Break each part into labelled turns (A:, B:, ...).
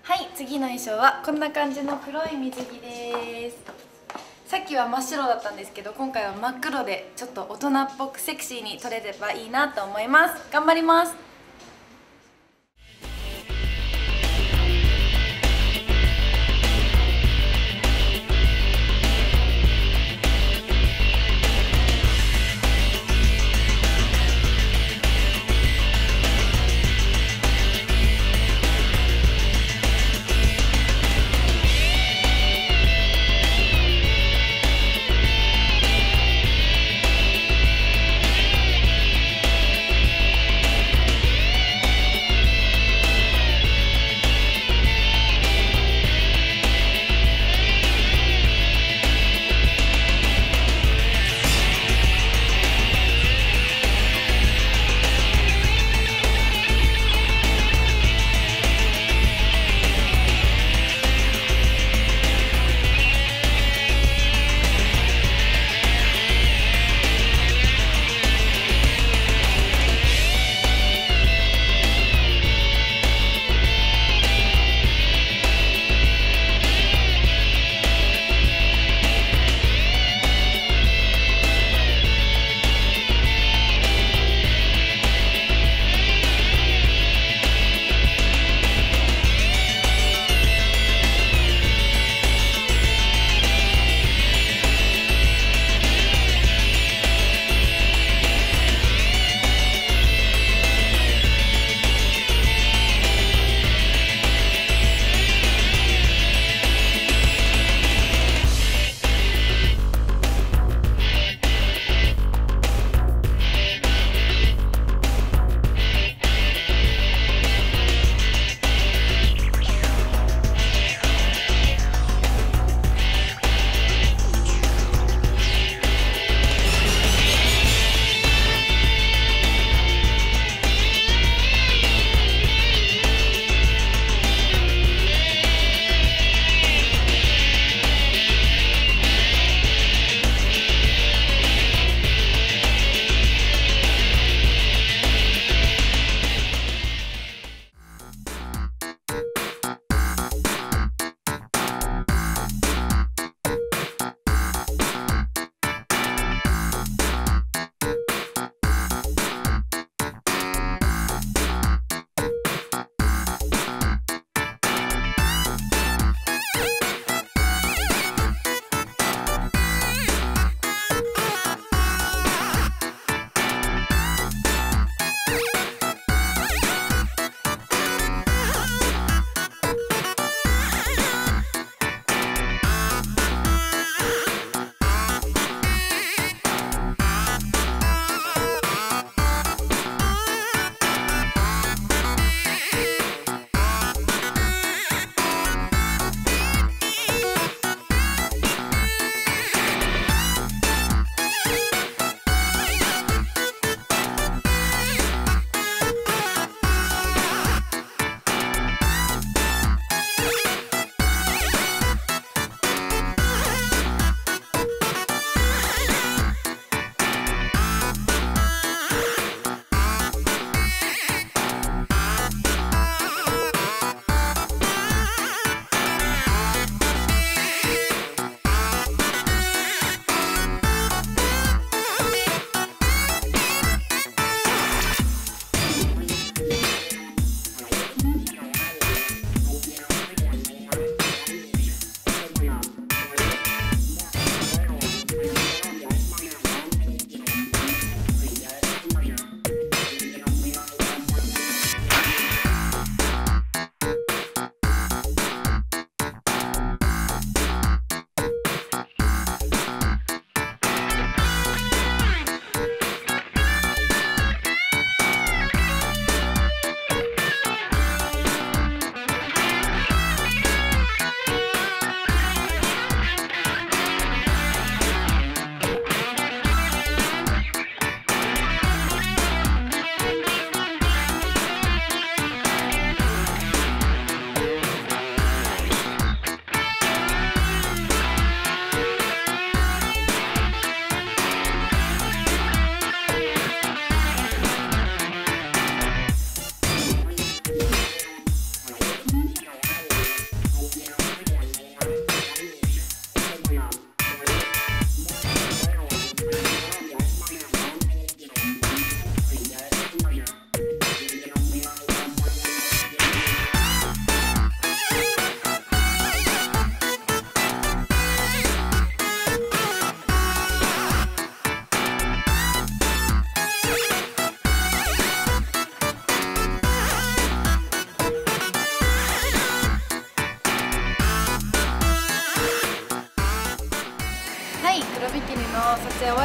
A: はい、次の衣装はこんな感じの黒い水着です。さっきは真っ白だったんですけど、今回は真っ黒でちょっと大人っぽくセクシーに撮れればいいなと思います。頑張ります。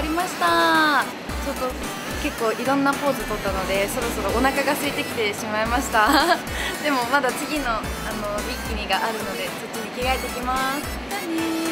A: りました。ちょっと結構いろんなポーズ取ったので、そろそろお腹が空いてきてしまいましたでもまだ次のビキニがあるので、そっちに着替えてきます。じゃあねー。